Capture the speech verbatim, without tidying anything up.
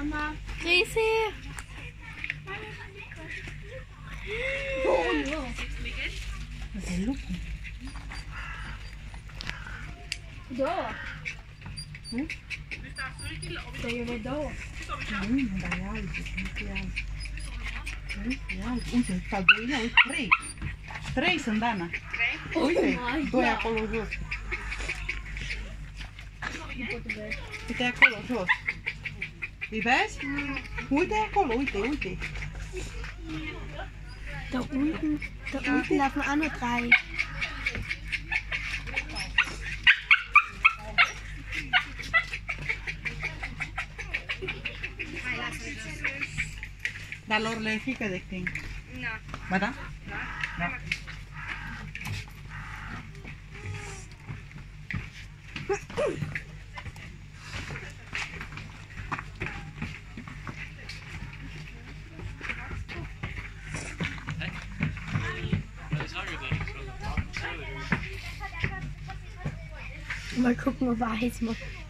Mama. Grisi. Oh ja. Das ist Lupen. Da. Hm? Da är det då. Mm, det är allt. Det är allt. Det är allt. Uite, Fabuina, uite, trei. Trei sunt, Dana. Uite, doi acolo jos. Uite acolo jos. Îi vezi? Uite acolo, uite, uite. Da unten, da unten laufen auch noch drei. Dar lor le e frică de câini. Nu. Ba da? Da. Mal gucken, ob er heiß macht.